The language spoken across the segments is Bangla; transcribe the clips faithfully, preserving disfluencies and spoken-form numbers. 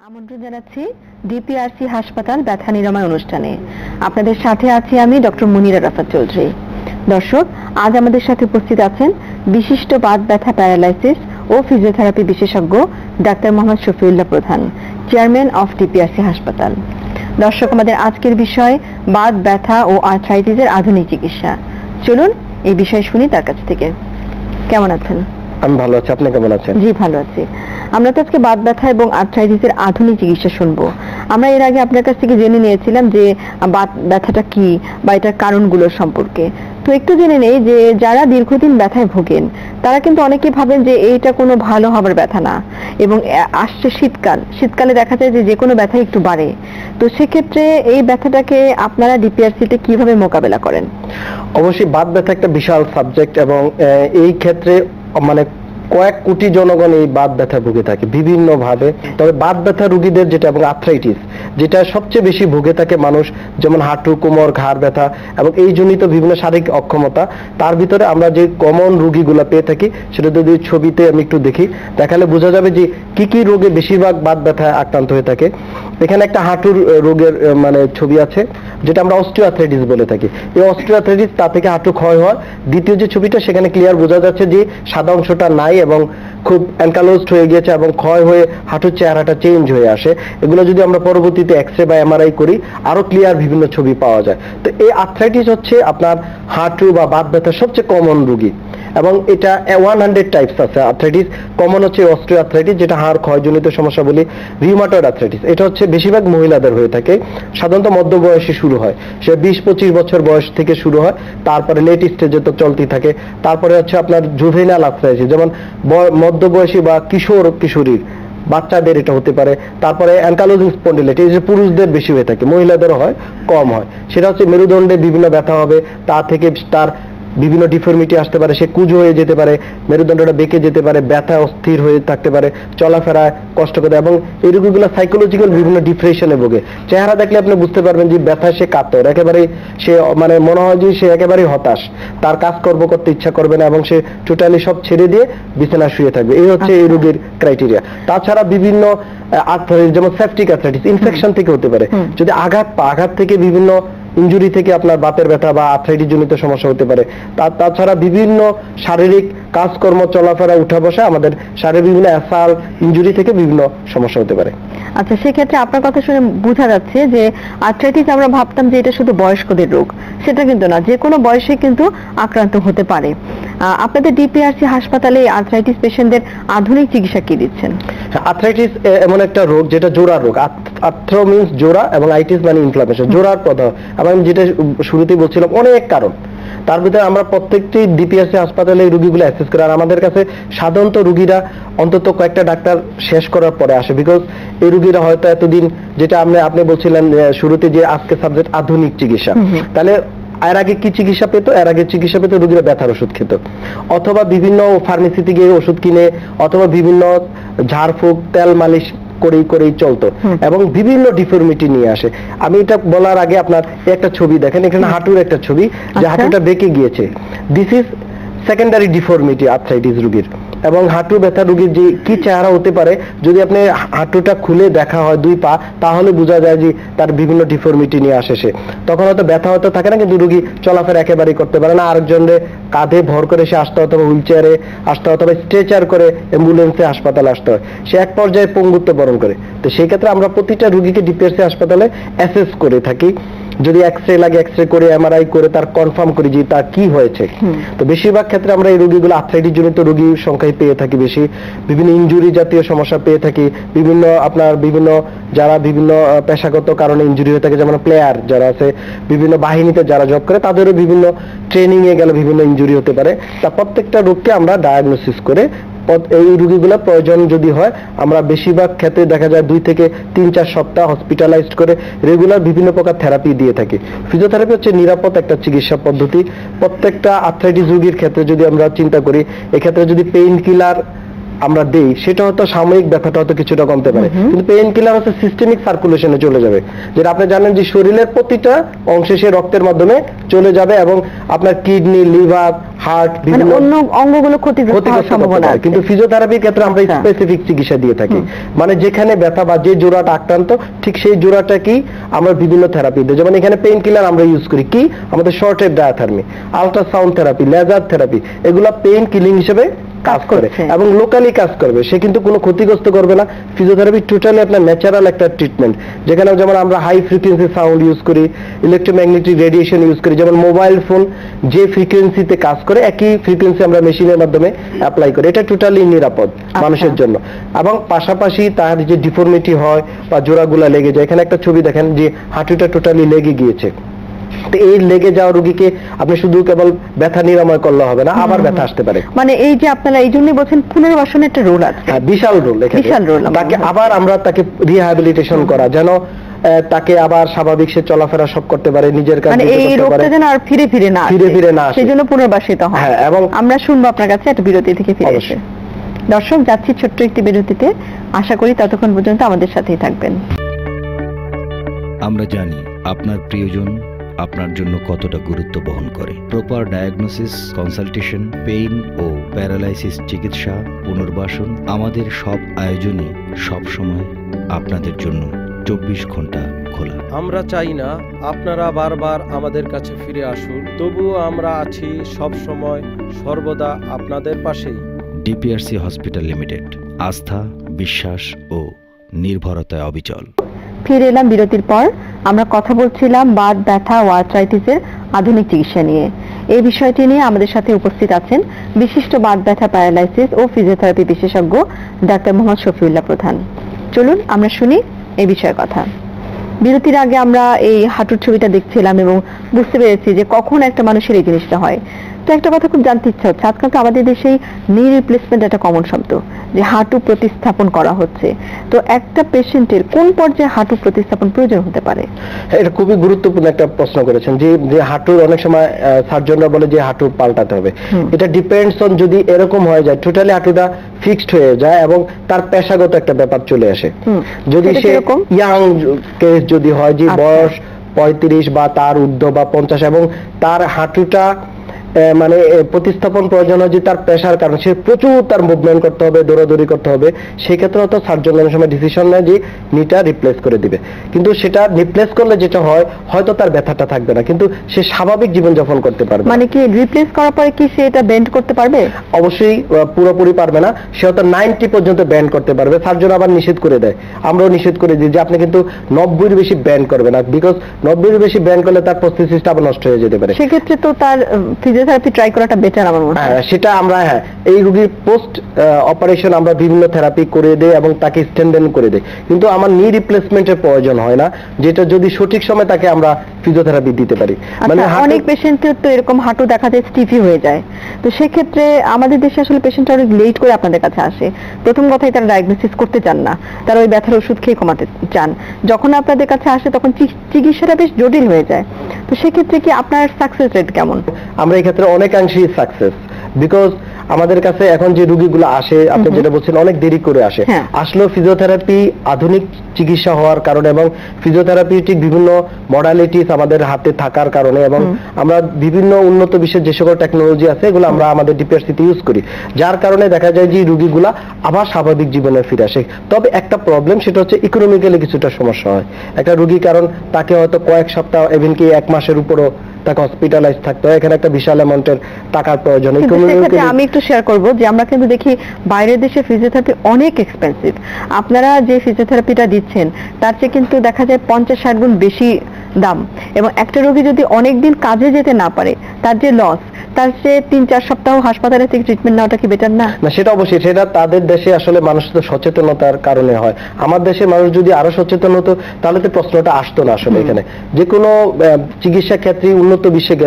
আমন্ত্রণ জানাচ্ছি ডিপিআরসি হাসপাতাল ব্যথা নিরাময় অনুষ্ঠানে। আপনাদের সাথে আছি আমি ডক্টর মুনিরা রাফাত চৌধুরী। দর্শক, আজ আমাদের সাথে উপস্থিত আছেন বিশিষ্ট বাত ব্যথা, প্যারালাইসিস ও ফিজিওথেরাপি বিশেষজ্ঞ doctor Mohammad Shafiullah Pradhan, chairman of DPRC হাসপাতাল। দর্শক, আমাদের আজকের বিষয় বাত ব্যথা ও আর্থ্রাইটিসের আধুনিক চিকিৎসা। চলুন এই বিষয়ে শুনি তার কাছ থেকে। কেমন আছেন? আমি ভালো আছি, আপনি কেমন আছেন? জি ভালো আছি। আমরা তো আজকে বাত ব্যথা এবং আর্থ্রাইটিসের আধুনিক চিকিৎসা শুনবো। আমরা এর আগে আপনার কাছ থেকে জেনে নিয়েছিলাম যে বাত ব্যথাটা কি বা এটার কারণগুলো সম্পর্কে। তো একটু জেনে নেই যে যারা দীর্ঘদিন ব্যথায় ভোগেন তারা কিন্তু অনেকেই ভাবেন যে এইটা কোনো ভালো হবার ব্যথা না, এবং আসছে শীতকাল, শীতকালে দেখা যায় যে যে কোনো ব্যথা একটু বাড়ে। তো সেক্ষেত্রে এই ব্যথাটাকে আপনারা ডিপিআরসিতে কিভাবে মোকাবেলা করেন? অবশ্যই বাত ব্যথা একটা বিশাল সাবজেক্ট, এবং এই ক্ষেত্রে মানে কয়েক কোটি জনগণ এই বাত ব্যথা ভুগে থাকে বিভিন্ন ভাবে। তবে বাত ব্যথা রোগীদের যেটা এবং আর্থ্রাইটিস যেটা সবচেয়ে বেশি ভুগে থাকে মানুষ, যেমন হাঁটু, কোমর, ঘাড় ব্যথা এবং এই জনিত বিভিন্ন শারীরিক অক্ষমতা, তার ভিতরে আমরা যে কমন রোগীগুলো পেয়ে থাকি সেটা যদি ছবিতে আমি একটু দেখি, দেখালে বোঝা যাবে যে কি কি রোগে বেশিরভাগ বাত ব্যথা আক্রান্ত হয়ে থাকে। এখানে একটা হাঁটুর রোগের মানে ছবি আছে, যেটা আমরা অস্টিওআর্থ্রাইটিস বলে থাকি। এই অস্টিওআর্থ্রাইটিস তা থেকে হাঁটু ক্ষয় হয়। দ্বিতীয় যে ছবিটা, সেখানে ক্লিয়ার বোঝা যাচ্ছে যে সাদা অংশটা নাই এবং খুব অ্যানকালোজড হয়ে গেছে এবং ক্ষয় হয়ে হাঁটুর চেহারাটা চেঞ্জ হয়ে আসে। এগুলো যদি আমরা পরবর্তীতে এক্সরে বা এমআরআই করি আরো ক্লিয়ার বিভিন্ন ছবি পাওয়া যায়। তো এই আর্থ্রাইটিস হচ্ছে আপনার হাঁটু বা বাত ব্যথার সবচেয়ে কমন রোগী, এবং এটা ওয়ান হান্ড্রেড টাইপস আছে আর্থ্রাইটিস। কমন হচ্ছে অস্টিওআর্থ্রাইটিস, যেটা হাড় ক্ষয়জনিত সমস্যা বলি। রিউমাটয়েড আর্থ্রাইটিস, এটা হচ্ছে বেশিরভাগ মহিলাদের হয়ে থাকে, সাধারণত মধ্য বয়সে শুরু হয়, সে বিশ পঁচিশ বছর বয়স থেকে শুরু হয়, তারপরে লেট স্টেজে তো চলতেই থাকে। তারপরে হচ্ছে আপনার জুভেনাইল আর্থ্রাইটিস, যেমন মধ্য বয়সী বা কিশোর কিশোরীর বাচ্চাদের এটা হতে পারে। তারপরে অ্যানকালোজিং স্পন্ডিলাইটিস, যে পুরুষদের বেশি হয়ে থাকে, মহিলাদেরও হয়, কম হয়। সেটা হচ্ছে মেরুদণ্ডে বিভিন্ন ব্যথা হবে, তা থেকে তার বিভিন্ন ডিফর্মিটি আসতে পারে, সে কুঁজো হয়ে যেতে পারে, মেরুদণ্ডটা বেঁকে যেতে পারে, ব্যথা অস্থির হয়ে থাকতে পারে, চলাফেরায় কষ্ট করে, এবং এই রোগগুলো সাইকোলজিক্যাল বিভিন্ন ডিপ্রেশনে ভোগে। চেহারা দেখলে আপনি বুঝতে পারবেন যে ব্যথা সে কাতর, একেবারে সে মানে মনে হয় যে সে একেবারেই হতাশ, তার কাজকর্ম করতে ইচ্ছা করবে না এবং সে টোটালি সব ছেড়ে দিয়ে বিছানা শুয়ে থাকবে। এই হচ্ছে এই রোগের ক্রাইটেরিয়া। তাছাড়া বিভিন্ন আর্থ্রাইটিস, যেমন সেপটিক আর্থ্রাইটিস, ইনফেকশন থেকে হতে পারে, যদি আঘাত পা আঘাত থেকে বিভিন্ন ইনজুরি থেকে আপনার বাতের ব্যথা বা আর্থ্রাইটিস জনিত সমস্যা হতে পারে। তাছাড়া বিভিন্ন শারীরিক কাজকর্ম, চলাফেরা, উঠা বসা, আমাদের শারীরিক বিভিন্ন অ্যাসাল ইনজুরি থেকে বিভিন্ন সমস্যা হতে পারে। আচ্ছা, সেক্ষেত্রে আপনার কথা শুনে বোঝা যাচ্ছে যে আর্থ্রাইটিস আমরা ভাবতাম যে এটা শুধু বয়স্কদের রোগ, সেটা কিন্তু না, যে কোনো বয়সে কিন্তু আক্রান্ত হতে পারে। আপনাদের ডিপিআরসি হাসপাতালে আর্থ্রাইটিস পেশেন্টদের আধুনিক চিকিৎসা কি দিচ্ছেন? আর্থ্রাইটিস এমন একটা রোগ যেটা জোড়া রোগ। আর্থ্রো মিন্স জোড়া এবং আইটিস মানে ইনফ্লামেশন, জোড়ার পদা। এবং যেটা শুরুতেই বলছিলাম, অনেক কারণ, তার ভিতরে আমরা প্রত্যেকটি ডিপিআরসি হাসপাতালে এই রোগীগুলো অ্যাক্সেস করি। আর আমাদের কাছে সাধারণত রোগীরা অন্তত কয়েকটা ডাক্তার শেষ করার পরে আসে, বিকজ এই রোগীরা হয়তো এতদিন, যেটা আপনি আপনি বলছিলেন শুরুতে যে আজকে সাবজেক্ট আধুনিক চিকিৎসা, তাহলে এর আগে কি চিকিৎসা পেত? এর আগে চিকিৎসা পেত রোগীরা ব্যথার ওষুধ খেত, অথবা বিভিন্ন ফার্মেসিতে গিয়ে ওষুধ কিনে, অথবা বিভিন্ন ঝাড়ফুঁক, তেল মালিশ করেই করেই চলতো, এবং বিভিন্ন ডিফর্মিটি নিয়ে আসে। আমি এটা বলার আগে আপনার একটা ছবি দেখেন, এখানে হাঁটুর একটা ছবি, যে হাঁটুটা বেঁকে গিয়েছে। This is secondary deformity arthritis রোগীর। এবং হাঁটু ব্যথা রোগীর যে কি চেহারা হতে পারে, যদি আপনি হাঁটুটা খুলে দেখা হয় দুই পা, তাহলে বোঝা যায় যে তার বিভিন্ন ডিফর্মিটি নিয়ে আসে সে। তখন হয়তো ব্যথা হয়তো থাকে না, কিন্তু রোগী চলাফেরা একেবারেই করতে পারে না, আরেকজনের কাঁধে ভর করে সে আসতে হয়, অথবা হুইল চেয়ারে আসতে হয়, অথবা স্ট্রেচার করে অ্যাম্বুলেন্সে হাসপাতালে আসতে হয়, সে এক পর্যায়ে পঙ্গুত্ব বরণ করে। তো সেই ক্ষেত্রে আমরা প্রতিটা রোগীকে ডিপিআরসি হাসপাতালে অ্যাসেস করে থাকি, যদি এক্সরে লাগে এক্সরে করে, এমআরআই করে তার কনফার্ম করি যে তার কি হয়েছে। তো বেশিরভাগ ক্ষেত্রে আমরা এই রোগীগুলো আর্থ্রাইটিস জনিত রোগীর সংখ্যায় পেয়ে থাকি বেশি, বিভিন্ন ইনজুরি জাতীয় সমস্যা পেয়ে থাকি, বিভিন্ন আপনার বিভিন্ন যারা বিভিন্ন পেশাগত কারণে ইনজুরি হয়ে থাকে, যেমন প্লেয়ার যারা আছে, বিভিন্ন বাহিনীতে যারা জব করে, তাদেরও বিভিন্ন ট্রেনিং এ গেলে বিভিন্ন ইনজুরি হতে পারে। তা প্রত্যেকটা রোগকে আমরা ডায়াগনোসিস করে এই রোগীগুলো প্রয়োজন যদি হয়, আমরা বেশিরভাগ ক্ষেত্রে দেখা যায় দুই থেকে তিন চার সপ্তাহ হসপিটালাইজড করে রেগুলার বিভিন্ন প্রকার থেরাপি দিয়ে থাকি। ফিজিওথেরাপি হচ্ছে নিরাপদ একটা চিকিৎসা পদ্ধতি। প্রত্যেকটা আর্থ্রাইটিস রোগীর ক্ষেত্রে যদি আমরা চিন্তা করি, এক্ষেত্রে যদি পেইন কিলার আমরা দেই সেটা হয়তো সাময়িক ব্যথাটা হয়তো কিছুটা কমতে পারে, কিন্তু পেইন কিলার হচ্ছে সিস্টেমিক সার্কুলেশনে চলে যাবে, যেটা আপনি জানেন যে শরীরের প্রতিটা অংশে সে রক্তের মাধ্যমে চলে যাবে এবং আপনার কিডনি, লিভার, হার্ট, বিভিন্ন অন্য অঙ্গগুলো ক্ষতিগ্রস্ত হওয়ার সম্ভাবনা আছে। কিন্তু ফিজিওথেরাপির ক্ষেত্রে আমরা স্পেসিফিক চিকিৎসা দিয়ে থাকি, মানে যেখানে ব্যথা বা যে জোড়াটা আক্রান্ত ঠিক সেই জোড়াটাকেই আমরা বিভিন্ন থেরাপি দিই। যেমন এখানে পেইন কিলার আমরা ইউজ করি কি, আমাদের short wave diathermy, ultrasound therapy, laser therapy, এগুলা পেইন কিলিং হিসেবে কাজ করে এবং লোকালি কাজ করবে, সে কিন্তু কোনো ক্ষতিগ্রস্ত করবে না। ফিজিওথেরাপি টোটালি আপনার ন্যাচারাল একটা ট্রিটমেন্ট, যেখানে যেমন আমরা হাই ফ্রিকোয়েন্সি সাউন্ড ইউজ করি, ইলেকট্রোম্যাগনেটিক রেডিয়েশন ইউজ করি, যেমন মোবাইল ফোন যে ফ্রিকোয়েন্সিতে কাজ করে একই ফ্রিকোয়েন্সি আমরা মেশিনের মাধ্যমে অ্যাপ্লাই করি, এটা টোটালি নিরাপদ মানুষের জন্য। এবং পাশাপাশি তার যে ডিফর্মিটি হয় বা জোড়াগুলা লেগে যায়, এখানে একটা ছবি দেখেন যে হাঁটুটা টোটালি লেগে গিয়েছে, তো এই লেগে যাওয়া রোগীকে আপনি শুধু কেবল ব্যথা নিরাময় করলে হবে না, আবার ব্যথা আসতে পারে। মানে এই যে আপনারা এই জন্যই বলছেন পুনর্বাসনের একটা রোল আছে, হ্যাঁ বিশাল রোল, বিশাল রোল। তাকে আবার আমরা তাকে রিহ্যাবিলিটেশন করা, যেন তাকে আবার স্বাভাবিক সে চলাফেরা সব করতে পারে, নিজের কাছে এই রোগটা যেন আর ফিরে ফিরে না ফিরে ফিরে না আসে, সেজন্য পুনর্বাসিত হয়। হ্যাঁ, এবং আমরা শুনবো আপনার কাছে একটা বিরতি থেকে ফিরে এসে। দর্শক, যাচ্ছি ছোট্ট একটি বিরতিতে, আশা করি ততক্ষণ পর্যন্ত আমাদের সাথেই থাকবেন। আমরা জানি আপনার প্রিয়জন আপনার জন্য কতটা গুরুত্ব বহন করে। প্রপার ডায়াগনোসিস, কনসালটেশন, পেইন ও প্যারালাইসিস চিকিৎসা, পুনর্বাসন, আমাদের সব আয়োজনই সব সময় আপনাদের জন্য চব্বিশ ঘন্টা খোলা। আমরা চাই না আপনারা বারবার আমাদের কাছে ফিরে আসুন, তবুও আমরা আছি সব সময় সর্বদা আপনাদের পাশেই। ডিপিআরসি হসপিটাল লিমিটেড, আস্থা, বিশ্বাস ও নির্ভরতায় অবিচল। ফিরে এলাম বিরতির পর। আমরা কথা বলছিলাম বাত ব্যথা ও আর্থ্রাইটিসের আধুনিক চিকিৎসা নিয়ে। এই বিষয়টি নিয়ে আমাদের সাথে উপস্থিত আছেন বিশিষ্ট বাত ব্যথা, প্যারালাইসিস ও ফিজিওথেরাপি বিশেষজ্ঞ ডাক্তার মোহাম্মদ শফিউল্লাহ প্রধান। চলুন আমরা শুনি এই বিষয়ে কথা। বিরতির আগে আমরা এই হাঁটুর ছবিটা দেখছিলাম এবং বুঝতে পেরেছি যে কখন একটা মানুষের এই জিনিসটা হয়। তো একটা কথা খুব জানতে ইচ্ছা হচ্ছে, আজকাল তো আমাদের দেশে নি রিপ্লেসমেন্ট একটা কমন শব্দ, যে হাঁটু প্রতিস্থাপন করা হচ্ছে। তো একটা পেশেন্টের কোন পর্যায়ে হাঁটু প্রতিস্থাপন প্রয়োজন হতে পারে? এটা খুবই গুরুত্বপূর্ণ একটা প্রশ্ন করেছেন, যে যে হাঁটুর অনেক সময় সার্জনরা বলে যে হাঁটু পাল্টাতে হবে। এটা ডিপেন্ডস অন, যদি এরকম হয়ে যায় টোটালি হাঁটুটা ফিক্সড হয়ে যায় এবং তার পেশাগত একটা ব্যাপার চলে আসে, যদি সে ইয়াং কেস যদি হয়, যে বয়স পঁয়ত্রিশ বা তার ঊর্ধ্ব বা পঞ্চাশ এবং তার হাঁটুটা মানে প্রতিস্থাপন প্রয়োজন হয়, যে তার পেশার কারণে সে প্রচুর তার মুভমেন্ট করতে হবে, দৌড়াদৌড়ি করতে হবে, সেই ক্ষেত্রে হয়তো সার্জন অনেক সময় ডিসিশন নেয় যে নিটা রিপ্লেস করে দিবে। কিন্তু সেটা রিপ্লেস করলে যেটা হয়, হয়তো তার ব্যথাটা থাকবে না, কিন্তু সে স্বাভাবিক জীবনযাপন করতে পারবে। মানে কি রিপ্লেস করার পরে কি সে এটা বেন্ড করতে পারবে? অবশ্যই পুরোপুরি পারবে না, সে হয়তো নাইনটি পর্যন্ত ব্যান্ড করতে পারবে। সার্জন আবার নিষেধ করে দেয়, আমরাও নিষেধ করে দিই যে আপনি কিন্তু নব্বইয়ের বেশি ব্যান্ড করবে না, বিকজ নব্বইয়ের বেশি ব্যান্ড করলে তার প্রস্থেসিসটা আবার নষ্ট হয়ে যেতে পারে। সেক্ষেত্রে তো তার ফিজিওথেরাপি ট্রাই করাটা বেটার আমার মনে হয়। সেটা আমরা হ্যাঁ এই রোগীর পোস্ট অপারেশন আমরা বিভিন্ন থেরাপি করে দেই এবং তাকে স্ট্যান্ডেন করে দেই, কিন্তু আমার নি রিপ্লেসমেন্টের প্রয়োজন হয় না, যেটা যদি সঠিক সময় তাকে আমরা ফিজিওথেরাপি দিতে পারি। মানে অনেক পেশেন্টের তো এরকম হাঁটু দেখা যায় স্টিফি হয়ে যায়, তো সেক্ষেত্রে আমাদের দেশে আসলে পেশেন্টরা অনেক লেট করে আপনাদের কাছে আসে। প্রথম কথাই তারা ডায়াগনোসিস করতে চান না, তারা ওই ব্যথার ওষুধ খেয়ে কমাতে চান। যখন আপনাদের কাছে আসে তখন চিকিৎসাটা বেশ জটিল হয়ে যায়। তো সেক্ষেত্রে কি আপনার সাকসেস রেট কেমন? আমরা এই ক্ষেত্রে অনেকাংশেই সাকসেস, বিকজ আমাদের কাছে এখন যে রোগীগুলো আসে, আপনি যেটা বলছেন অনেক দেরি করে আসে, আসলেও ফিজিওথেরাপি আধুনিক চিকিৎসা হওয়ার কারণে এবং ফিজিওথেরাপিউটিক বিভিন্ন মডালিটিস আমাদের হাতে থাকার কারণে এবং আমরা বিভিন্ন উন্নত বিশ্বের যে সকল টেকনোলজি আছে এগুলো আমরা আমাদের ডিপিআরসিতে ইউজ করি, যার কারণে দেখা যায় যে রোগীগুলা আবার স্বাভাবিক জীবনে ফিরে আসে। তবে একটা প্রবলেম, সেটা হচ্ছে ইকোনমিক্যালি কিছুটা সমস্যা হয় একটা রোগী, কারণ তাকে হয়তো কয়েক সপ্তাহ এমনকি এক মাসের উপরও তাকে হসপিটালাইজ থাকতে হয়, এখানে একটা বিশাল অ্যামাউন্টের টাকার প্রয়োজন। আমি একটু শেয়ার করব যে আমরা কিন্তু দেখি বাইরের দেশে ফিজিওথেরাপি অনেক এক্সপেন্সিভ। আপনারা যে ফিজিওথেরাপিটা দিচ্ছেন তার চেয়ে কিন্তু দেখা যায় পঞ্চাশ ষাট গুণ বেশি দাম, এবং একটা রোগী যদি অনেকদিন কাজে যেতে না পারে তার যে লস, তার চেয়ে তিন চার সপ্তাহ হাসপাতালে থেকে ট্রিটমেন্ট নেওয়াটা কি বেটার না? না, সেটা অবশ্যই, সেটা তাদের দেশে আসলে মানুষের তো সচেতনতার কারণে হয়। আমার দেশে মানুষ যদি আরো সচেতন হতো তাহলে তো প্রশ্নটা আসতো না। আসলে এখানে যে কোনো চিকিৎসা ক্ষেত্রে উন্নত বিশ্বে গেলে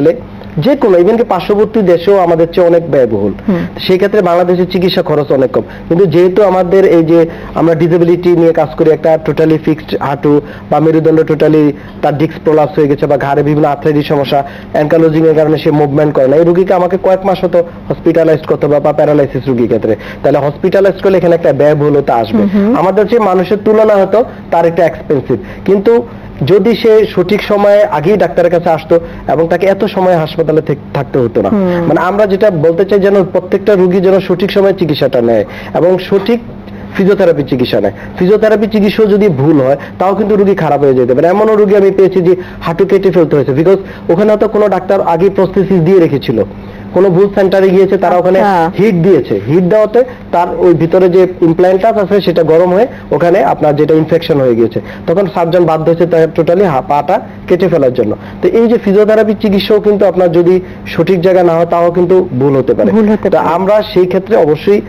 যে কোনো ইভেন কি পার্শ্ববর্তী দেশেও আমাদের চেয়ে অনেক ব্যয়বহুল। সেই ক্ষেত্রে বাংলাদেশের চিকিৎসা খরচ অনেক কম, কিন্তু যেহেতু আমাদের এই যে আমরা ডিসেবিলিটি নিয়ে কাজ করি, একটা টোটালি ফিক্সড হাঁটু বা মেরুদণ্ড টোটালি তার ডিস্ক প্রলাপস হয়ে গেছে বা ঘাড়ে বিভিন্ন আর্থ্রাইটিস সমস্যা, অ্যানকালোজিং এর কারণে সে মুভমেন্ট করে না, এই রোগীকে আমাকে কয়েক মাস হতো হসপিটালাইজড করতে হবে বা প্যারালাইসিস রোগীর ক্ষেত্রে, তাহলে হসপিটালাইজ করলে এখানে একটা ব্যয়বহুলতা আসবে। আমাদের যে মানুষের তুলনা হতো তার একটা এক্সপেন্সিভ, কিন্তু যদি সে সঠিক সময়ে আগেই ডাক্তারের কাছে আসতো এবং তাকে এত সময় হাসপাতালে থাকতে হতো না। মানে আমরা যেটা বলতে চাই যেন প্রত্যেকটা রোগী যেন সঠিক সময়ে চিকিৎসাটা নেয় এবং সঠিক ফিজিওথেরাপি চিকিৎসা নেয়। ফিজিওথেরাপি চিকিৎসা যদি ভুল হয় তাও কিন্তু রোগী খারাপ হয়ে যেতে পারে। এমনও রোগী আমি পেয়েছি যে হাঁটু কেটে ফেলতে হয়েছে, বিকজ ওখানে হয়তো কোনো ডাক্তার আগে প্রস্থেসিস দিয়ে রেখেছিল, কোন ভুল সেন্টারে গিয়েছে, তারা ওখানে হিট দিয়েছে, হিট দেওয়াতে তার ওই ভিতরে যে ইমপ্ল্যান্টটা আছে সেটা গরম হয়ে ওখানে আপনার যেটা ইনফেকশন হয়ে গিয়েছে, তখন সার্জন বাধ্য হয়েছে তার টোটালি পাটা কেটে ফেলার জন্য। তো এই যে ফিজিওথেরাপি চিকিৎসাও কিন্তু আপনার যদি সঠিক জায়গা না হয় তাও কিন্তু ভুল হতে পারে। তো আমরা সেই ক্ষেত্রে অবশ্যই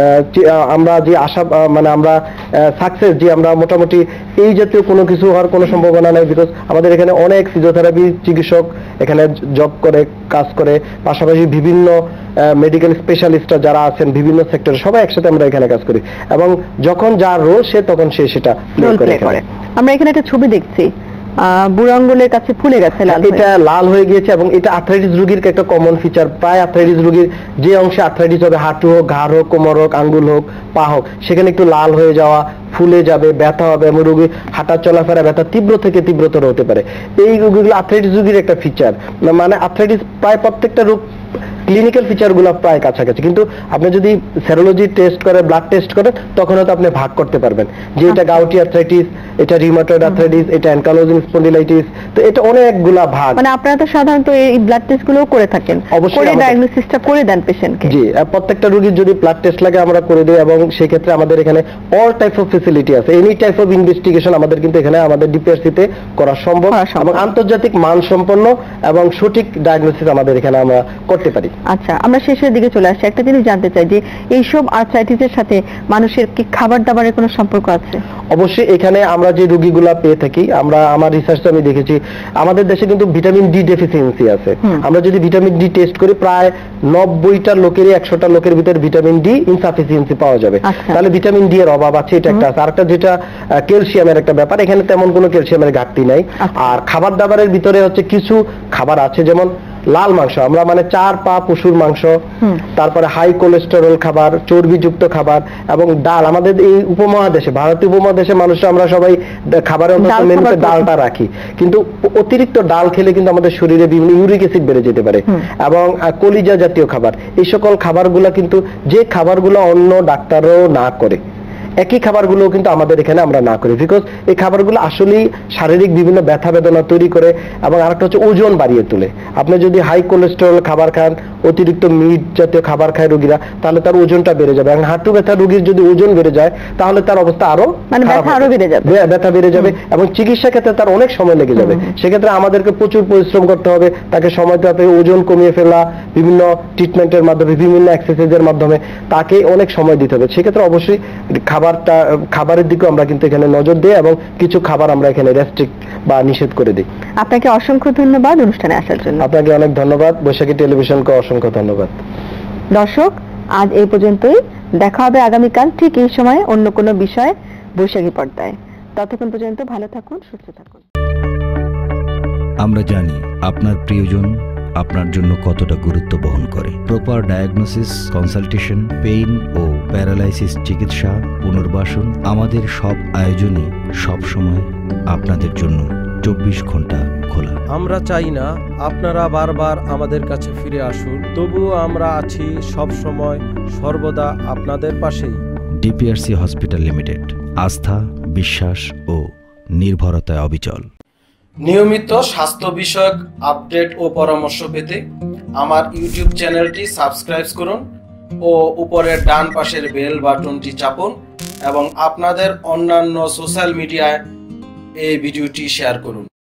আমরা যে আশা মানে আমরা সাকসেস যে আমরা মোটামুটি এই জাতীয় কোনো কিছু হওয়ার কোনো সম্ভাবনা নেই, বিকজ আমাদের এখানে অনেক ফিজিওথেরাপি চিকিৎসক এখানে জব করে কাজ করে, পাশাপাশি বিভিন্ন মেডিকেল স্পেশালিস্টরা যারা আছেন বিভিন্ন সেক্টরে সবাই একসাথে আমরা এখানে কাজ করি এবং যখন যার রোল সে তখন সে সেটা প্লে করে। আমরা এখানে একটা ছবি দেখছি বুড়ো আঙ্গুলের কাছে ফুলে গেছে, এটা লাল হয়ে গিয়েছে এবং এটা আর্থ্রাইটিস রোগীর একটা কমন ফিচার। প্রায় আর্থ্রাইটিস রোগীর যে অংশে আর্থ্রাইটিস হবে, হাঁটু হোক, ঘাড় হোক, কোমর হোক, আঙ্গুল হোক, পা হোক, সেখানে একটু লাল হয়ে যাওয়া, ফুলে যাবে, ব্যথা হবে এবং রোগী হাঁটা চলাফেরা ব্যথা তীব্র থেকে তীব্রতর হতে পারে। এই রোগীগুলো আর্থ্রাইটিস রোগীর একটা ফিচার, মানে আর্থ্রাইটিস প্রায় প্রত্যেকটা রোগ ক্লিনিক্যাল ফিচারগুলো প্রায় কাছাকাছি, কিন্তু আপনি যদি সেরোলজি টেস্ট করে ব্লাড টেস্ট করেন তখন হয়তো আপনি ভাগ করতে পারবেন যে এটা গাউটি আর্থ্রাইটিস, এটা রিউমাটয়েড আর্থ্রাইটিস, এটা অ্যানকালোজিং স্পন্ডিলাইটিস। তো এটা অনেকগুলা ভাগ। মানে আপনারা তো সাধারণত এই ব্লাড টেস্টগুলো করে থাকেন, করে ডায়াগনোসিসটা করে দেন পেশেন্টকে? জি, প্রত্যেকটা রোগীর যদি ব্লাড টেস্ট লাগে আমরা করে দিই এবং সেই ক্ষেত্রে আমাদের এখানে অল টাইপ অফ ফ্যাসিলিটি আছে, এনি টাইপ অফ ইনভেস্টিগেশন আমাদের কিন্তু এখানে আমাদের ডিপিআরসি তে করা সম্ভব এবং আন্তর্জাতিক মানসম্পন্ন এবং সঠিক ডায়াগনোসিস আমাদের এখানে আমরা করতে পারি। আচ্ছা, আমরা শেষের দিকে চলে আসছি। একটা জিনিস জানতে চাই যে এইসব আর্থ্রাইটিসের সাথে মানুষের কি খাবার দাবারের কোনো সম্পর্ক আছে? অবশ্যই এখানে আমরা যে রোগীগুলা পেয়ে থাকি, আমরা আমার রিসার্চে আমি দেখেছি আমাদের দেশে কিন্তু ভিটামিন ডি ডেফিসিয়েন্সি আছে। আমরা যদি ভিটামিন ডি টেস্ট করি প্রায় নব্বইটা লোকেরই একশোটা লোকের ভিতরে ভিটামিন ডি ইনসাফিসিয়েন্সি পাওয়া যাবে। তাহলে ভিটামিন ডি এর অভাব আছে, এটা একটা আছে। আরেকটা যেটা ক্যালসিয়ামের একটা ব্যাপার, এখানে তেমন কোনো ক্যালসিয়ামের ঘাটতি নাই। আর খাবার দাবারের ভিতরে হচ্ছে কিছু খাবার আছে, যেমন লাল মাংস, আমরা মানে চার পা পশুর মাংস, তারপরে হাই কোলেস্টেরল খাবার, চর্বিযুক্ত খাবার এবং ডাল। আমাদের এই উপমহাদেশে, ভারতীয় উপমহাদেশে মানুষরা আমরা সবাই খাবারের অন্তত মেনুতে ডালটা রাখি, কিন্তু অতিরিক্ত ডাল খেলে কিন্তু আমাদের শরীরে বিভিন্ন ইউরিক অ্যাসিড বেড়ে যেতে পারে এবং কলিজা জাতীয় খাবার, এই সকল খাবারগুলো কিন্তু যে খাবারগুলো অন্য ডাক্তারও না করে, একই খাবারগুলো কিন্তু আমাদের এখানে আমরা না করি, বিকজ এই খাবারগুলো আসলেই শারীরিক বিভিন্ন ব্যথা বেদনা তৈরি করে এবং আরেকটা হচ্ছে ওজন বাড়িয়ে তোলে। আপনি যদি হাই কোলেস্টেরল খাবার খান, অতিরিক্ত মিট জাতীয় খাবার খায় রোগীরা, তাহলে তার ওজনটা বেড়ে যাবে এবং হাঁটু ব্যথা রোগীর যদি ওজন বেড়ে যায় তাহলে তার অবস্থা আরো মানে ব্যথা আরো বেড়ে যাবে, ব্যথা বেড়ে যাবে এবং চিকিৎসা ক্ষেত্রে তার অনেক সময় লেগে যাবে। সেক্ষেত্রে আমাদেরকে প্রচুর পরিশ্রম করতে হবে, তাকে সময় দিতে হবে, ওজন কমিয়ে ফেলা, বিভিন্ন ট্রিটমেন্টের মাধ্যমে, বিভিন্ন এক্সারসাইজের মাধ্যমে তাকে অনেক সময় দিতে হবে। সেক্ষেত্রে অবশ্যই খাবারটা খাবারের দিকে আমরা কিন্তু এখানে নজর দিই এবং কিছু খাবার আমরা এখানে রেস্ট্রিক্ট বা নিষেধ করে দিই। আপনাকে অসংখ্য ধন্যবাদ অনুষ্ঠানে আসার জন্য। আপনাকে অনেক ধন্যবাদ, বৈশাখী টেলিভিশনকে অসংখ্য ধন্যবাদ। দর্শক, আজ এই পর্যন্তই। দেখা হবে আগামীকাল ঠিক এই সময়ে অন্য কোনো বিষয়ে বৈশাখী পর্দায়। ততক্ষণ পর্যন্ত ভালো থাকুন, সুস্থ থাকুন। আমরা জানি আপনার প্রিয়জন আপনার জন্য কতটা গুরুত্ব বহন করে। প্রপার ডায়াগনোসিস, কনসালটেশন, পেইন ও প্যারালাইসিস চিকিৎসা, পুনর্বাসন, আমাদের সব আয়োজনই সব সময় আপনাদের জন্য চব্বিশ ঘন্টা খোলা। আমরা চাই না আপনারা বারবার আমাদের কাছে ফিরে আসুন, তবুও আমরা আছি সব সময় সর্বদা আপনাদের পাশেই। ডিপিআরসি হসপিটাল লিমিটেড, আস্থা, বিশ্বাস ও নির্ভরতায় অবিচল। নিয়মিত স্বাস্থ্য বিষয়ক আপডেট ও পরামর্শ পেতে আমার ইউটিউব চ্যানেলটি সাবস্ক্রাইব করুন ও উপরের ডান পাশের বেল বাটনটি চাপুন এবং আপনাদের অন্যান্য সোশ্যাল মিডিয়ায় এই ভিডিওটি শেয়ার করুন।